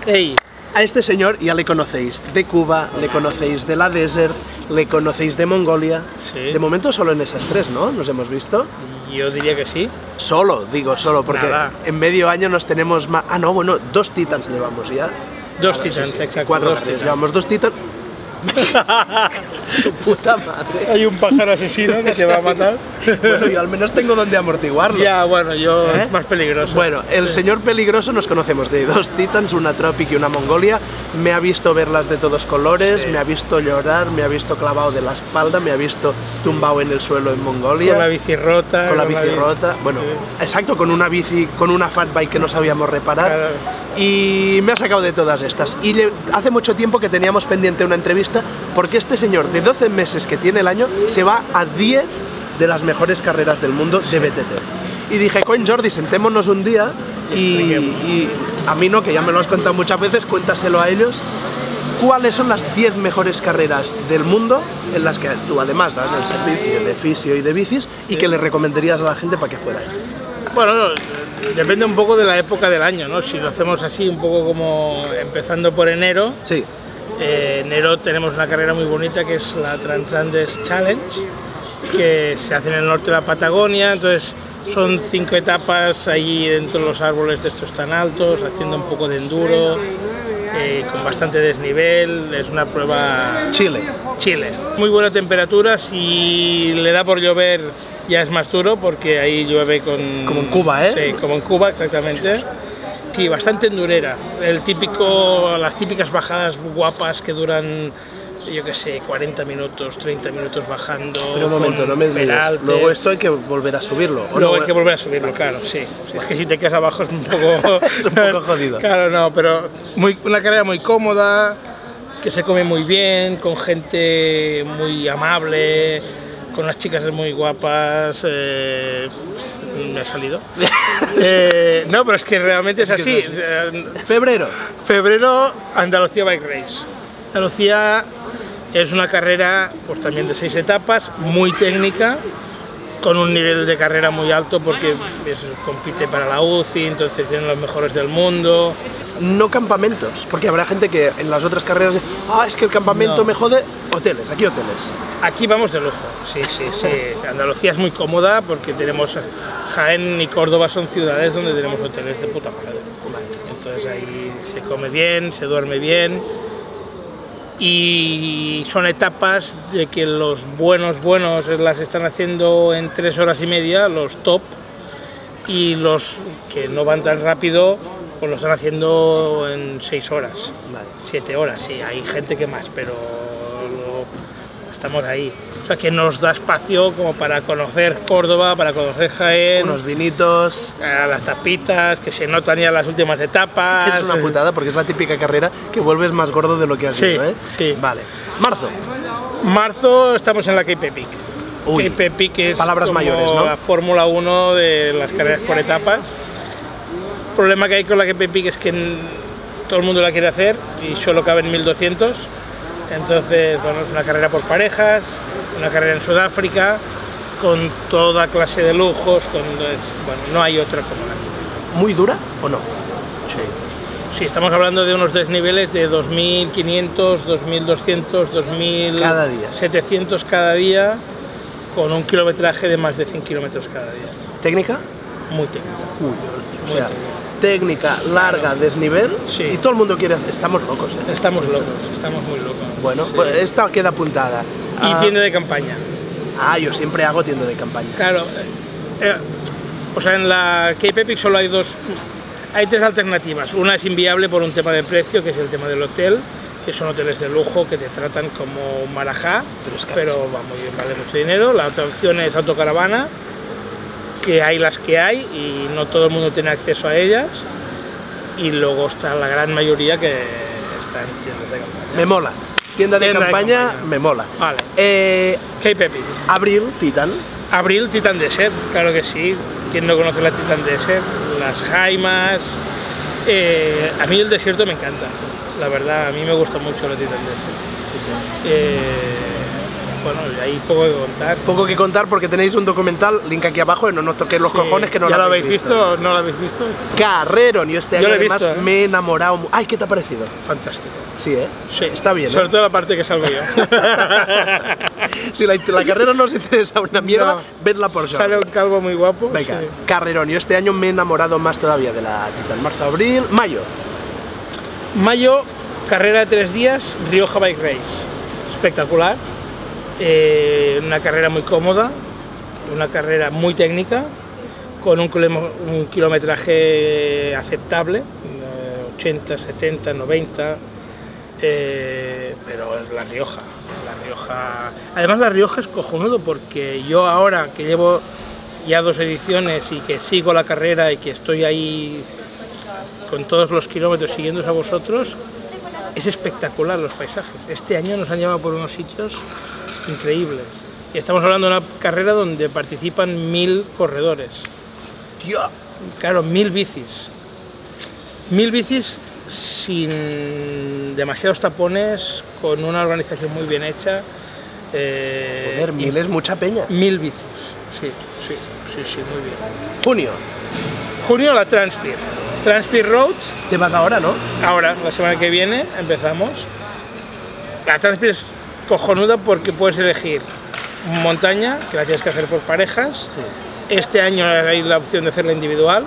Ey. A este señor ya le conocéis de Cuba, le conocéis de la Desert, le conocéis de Mongolia. Sí. De momento solo en esas tres, ¿no? ¿Nos hemos visto? Yo diría que sí. Solo, digo solo, porque Nada. en medio año nos tenemos más... Ah, no, bueno, 2 Titans llevamos ya. Dos Ahora, Titans, sí, sí, exacto. 4 dos carreras. Titans. Llevamos 2 Titans. Su puta madre. Hay un pájaro asesino que te va a matar. Bueno, yo al menos tengo donde amortiguarlo. Ya, bueno, yo ¿Eh? es más peligroso. Bueno, el señor peligroso nos conocemos de 2 Titans, una Tropic y una Mongolia. Me ha visto verlas de todos colores, Sí. me ha visto llorar, me ha visto clavado de la espalda, me ha visto tumbado en el suelo en Mongolia. Con la bici rota. Con la bici rota, bueno, Sí. exacto, con una bici, con una fat bike que no sabíamos reparar. Claro. Y me ha sacado de todas estas. Y hace mucho tiempo que teníamos pendiente una entrevista porque este señor de 12 meses que tiene el año se va a 10 de las mejores carreras del mundo de BTT. Y dije, coño Jordi, sentémonos un día y a mí no, que ya me lo has contado muchas veces, cuéntaselo a ellos. ¿Cuáles son las 10 mejores carreras del mundo en las que tú además das el servicio de fisio y de bicis y que le recomendarías a la gente para que fuera? Bueno, depende un poco de la época del año, ¿no? Si lo hacemos así, un poco como empezando por enero. Sí. Enero tenemos una carrera muy bonita que es la Transandes Challenge, que se hace en el norte de la Patagonia, entonces son 5 etapas allí dentro de los árboles de estos tan altos, haciendo un poco de enduro, con bastante desnivel, es una prueba... Chile. Muy buena temperatura, si le da por llover ya es más duro porque ahí llueve con... Como en Cuba, ¿eh? Sí, como en Cuba, exactamente. Sí, bastante endurera. Las típicas bajadas guapas que duran, yo qué sé, 40 minutos, 30 minutos bajando. Pero un momento, no me digas. peraltes. Luego esto hay que volver a subirlo. ¿o Luego no? hay que volver a subirlo, claro, sí. Es que si te quedas abajo es un poco... Es un poco jodido. Claro, no, pero una carrera muy cómoda, que se come muy bien, con gente muy amable, con unas chicas muy guapas, me ha salido. No, pero es que realmente es así. Febrero. Febrero, Andalucía Bike Race. Andalucía es una carrera pues también de 6 etapas, muy técnica, con un nivel de carrera muy alto porque compite para la UCI, entonces vienen los mejores del mundo. No campamentos, porque habrá gente que en las otras carreras es que el campamento No. me jode. Hoteles, aquí hoteles. Aquí vamos de lujo, sí. Andalucía es muy cómoda porque tenemos Jaén y Córdoba son ciudades donde tenemos hoteles de puta madre. Entonces ahí se come bien, se duerme bien y son etapas de que los buenos las están haciendo en 3 horas y media, los top, y los que no van tan rápido pues lo están haciendo en 6 horas, 7 horas, sí, hay gente que más, pero estamos ahí. O sea que nos da espacio como para conocer Córdoba, para conocer Jaén, Unos vinitos. las tapitas, que se notan ya las últimas etapas. Es una putada porque es la típica carrera que vuelves más gordo de lo que has Sí, ido, ¿eh? sí. Vale. Marzo. Marzo estamos en la Cape Epic. Uy, Cape Epic es palabras como mayores, ¿no? la Fórmula 1 de las carreras por etapas. El problema que hay con la Cape Epic es que todo el mundo la quiere hacer y solo caben 1200. Entonces, bueno, es una carrera por parejas, una carrera en Sudáfrica, con toda clase de lujos, bueno, no hay otra como la. ¿Muy dura o no? Sí. Sí, estamos hablando de unos desniveles de 2500, 2200, 2700 cada día, con un kilometraje de más de 100 kilómetros cada día. ¿Técnica? Muy técnico. Uy, o sea, técnico. técnica, larga, desnivel, Sí. y todo el mundo quiere hacer. Estamos locos, ¿eh? Estamos locos, estamos muy locos. Bueno, Sí. pues esta queda apuntada. Y tienda de campaña. Yo siempre hago tienda de campaña. Claro, o sea, en la Cape Epic solo hay 3 alternativas. Una es inviable por un tema de precio, que es el tema del hotel, que son hoteles de lujo que te tratan como un marajá, pero va muy bien, vale mucho dinero. La otra opción es autocaravana, que hay las que hay y no todo el mundo tiene acceso a ellas. Y luego está la gran mayoría que está en tiendas de campaña. Me mola. Tienda de campaña, me mola. Vale. Cape Epic. Abril, Titan. Abril, Titan Desert, claro que sí. ¿Quién no conoce la Titan Desert? Las Jaimas. A mí el desierto me encanta, la verdad. A mí me gusta mucho la Titan Desert. bueno, hay poco que contar. Poco que contar porque tenéis un documental, link aquí abajo, y no nos toquéis los cojones que no ¿Ya lo lo habéis visto o no lo habéis visto? Carrerón, yo este año lo he además visto, ¿eh? me he enamorado. Ay, ¿qué te ha parecido? Fantástico. Sí, ¿eh? Sí. Está bien, ¿eh? Sobre todo la parte que salgo yo. Si la carrera no os interesa una mierda, No. vedla por Jordi. Sale un calvo muy guapo. Venga, sí. carrerón, yo este año me he enamorado más todavía de la Titan. Marzo, abril, mayo. Mayo, carrera de 3 días, Rioja Bike Race. Espectacular. Una carrera muy cómoda, una carrera muy técnica, con un kilometraje aceptable, 80, 70, 90, pero es La Rioja. Además La Rioja es cojonudo porque yo ahora que llevo ya 2 ediciones y que sigo la carrera y que estoy ahí con todos los kilómetros siguiéndoos a vosotros, es espectacular los paisajes. Este año nos han llevado por unos sitios increíbles. Y estamos hablando de una carrera donde participan 1000 corredores. Hostia. Claro, 1000 bicis. 1000 bicis sin demasiados tapones, con una organización muy bien hecha. Joder, 1000 es mucha peña. 1000 bicis, sí, muy bien. Junio. Junio la Transpir. Transpir Road. Te vas ahora, ¿no? Ahora, la semana que viene, empezamos. La Transpir es cojonuda porque puedes elegir montaña, que la tienes que hacer por parejas. Sí. Este año hay la opción de hacerla individual.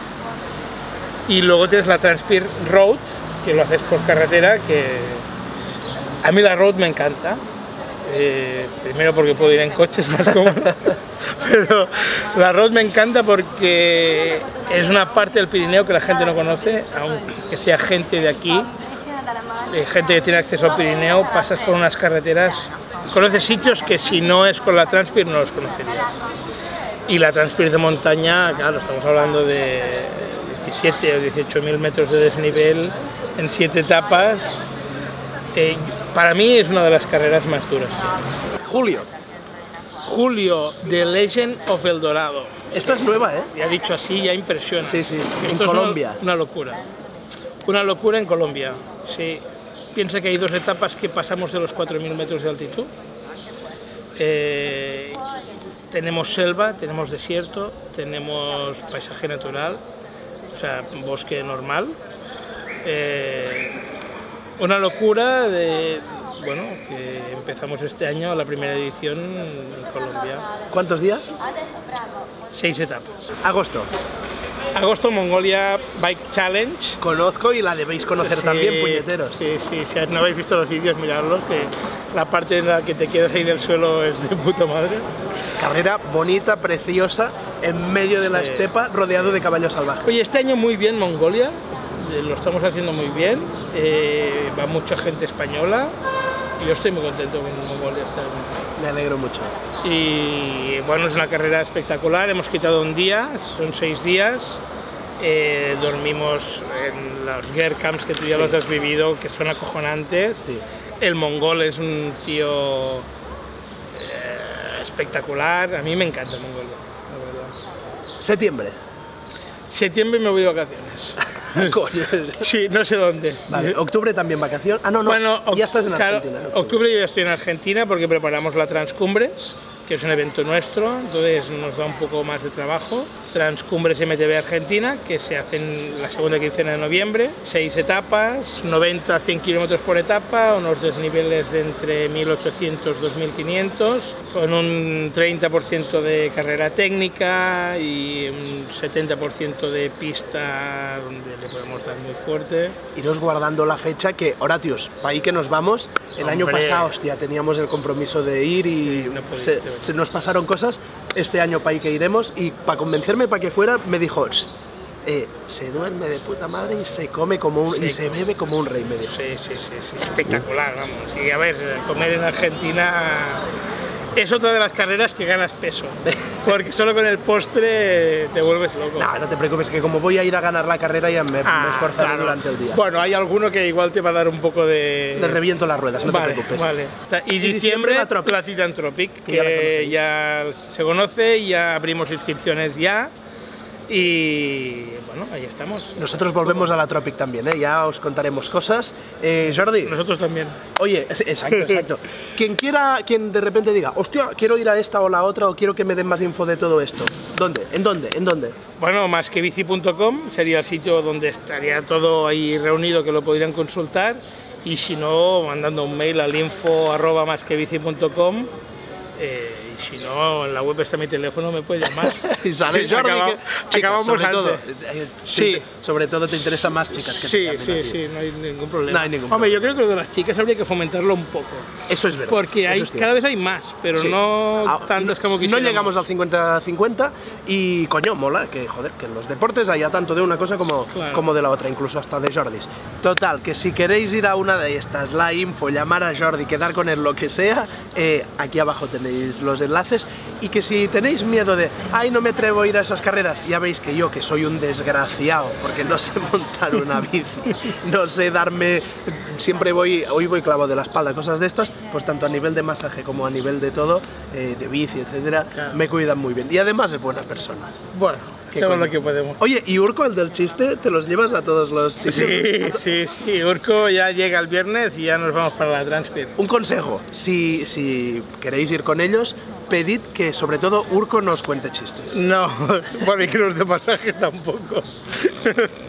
Y luego tienes la Transpir Road, que lo haces por carretera, que a mí la Road me encanta. Primero porque puedo ir en coche, es más cómodo. Pero la Road me encanta porque es una parte del Pirineo que la gente no conoce, aunque sea gente de aquí. Gente que tiene acceso al Pirineo, pasas por unas carreteras, conoces sitios que si no es con la Transpir no los conocerías. Y la Transpir de montaña, claro, estamos hablando de 17 o 18.000 metros de desnivel en 7 etapas. Para mí es una de las carreras más duras. Julio. Julio, The Legend of El Dorado. Esta es nueva, ¿eh? Ya dicho así, ya impresiona. Sí, sí, Esto en es Colombia. Una locura. Una locura en Colombia, sí. Piensa que hay 2 etapas que pasamos de los 4.000 metros de altitud. Tenemos selva, tenemos desierto, tenemos paisaje natural, o sea, bosque normal. Una locura bueno, que empezamos este año la primera edición en Colombia. ¿Cuántos días? 6 etapas. Agosto. Agosto, Mongolia Bike Challenge. Conozco y la debéis conocer Sí, también, puñeteros. Sí, si no habéis visto los vídeos, miradlos, que la parte en la que te quedas ahí en el suelo es de puta madre. Carrera bonita, preciosa, en medio de la Sí. estepa, rodeado de caballos salvajes. Oye, este año muy bien Mongolia, lo estamos haciendo muy bien, va mucha gente española y yo estoy muy contento con Mongolia este año. Me alegro mucho. Y bueno, es una carrera espectacular, hemos quitado un día, son 6 días, dormimos en los gear camps que tú ya Sí. los has vivido, que son acojonantes. Sí. El mongol es un tío espectacular, a mí me encanta Mongolia, la verdad. Septiembre. Septiembre me voy de vacaciones. Coño. Sí, no sé dónde. Vale, octubre también vacación. Ah, no, no, Bueno, ya estás en claro, Argentina. ¿no? octubre yo ya estoy en Argentina porque preparamos la Transcumbres, que es un evento nuestro, entonces nos da un poco más de trabajo. Transcumbres MTB Argentina, que se hace en la segunda quincena de noviembre, 6 etapas, 90 a 100 kilómetros por etapa, unos desniveles de entre 1.800 y 2.500, con un 30% de carrera técnica y un 70% de pista donde le podemos dar muy fuerte. Iros guardando la fecha que, Horatius, para ahí que nos vamos, el año Hombre. pasado, hostia, teníamos el compromiso de ir y Sí, no pudiste, se nos pasaron cosas. Este año para ahí que iremos y para convencerme para que fuera me dijo, se duerme de puta madre y se come como un, y se bebe como un rey, me dijo. Sí, espectacular, vamos. Y a ver, comer en Argentina es otra de las carreras que ganas peso, porque solo con el postre te vuelves loco. No, no te preocupes, que como voy a ir a ganar la carrera ya me esforzaré claro. durante el día. Bueno, hay alguno que igual te va a dar un poco de... Le reviento las ruedas, no Vale, te preocupes. vale. Y diciembre la Titan Tropic, Que ya la que conocéis. ya se conoce, ya abrimos inscripciones ya. Y bueno, ahí estamos. Nosotros volvemos a la Tropic también, ¿eh? Ya os contaremos cosas. Jordi. Nosotros también. Oye, exacto. Quien de repente diga, hostia, quiero ir a esta o la otra, o quiero que me den más info de todo esto. ¿Dónde? ¿En dónde? Bueno, másquebici.com sería el sitio donde estaría todo ahí reunido, que lo podrían consultar. Y si no, mandando un mail al info@másquebici.com. Y si no, en la web está mi teléfono, me puede llamar. Y sale Jordi, acabamos sobre antes. todo, Sí. Sobre todo te interesan más chicas que Sí, no hay ningún problema. No hay ningún Hombre, problema. yo creo que lo de las chicas habría que fomentarlo un poco. Eso es verdad. Porque cada vez hay más, pero Sí. no tantas como No quisiéramos. llegamos al 50-50 y coño, mola que joder, que en los deportes haya tanto de una cosa como de la otra, incluso hasta de Jordis. Total, que si queréis ir a una de estas, la info, llamar a Jordi, quedar con él, lo que sea, aquí abajo tenéis los enlaces. Y que si tenéis miedo de, ay, no me atrevo a ir a esas carreras, ya veis que yo, que soy un desgraciado, porque no sé montar una bici, no sé darme, hoy voy clavo de la espalda, cosas de estas, pues tanto a nivel de masaje como a nivel de todo, de bici, etcétera, Claro. me cuidan muy bien. Y además es buena persona. Bueno, ¿Qué hacemos coño? lo que podemos. Oye, ¿y Urco, el del chiste, te los llevas a todos los sitios? Sí, Urco ya llega el viernes y ya nos vamos para la Transpir. Un consejo, si queréis ir con ellos, pedid que sobre todo Urco nos cuente chistes. No, bueno, y que los de masaje tampoco.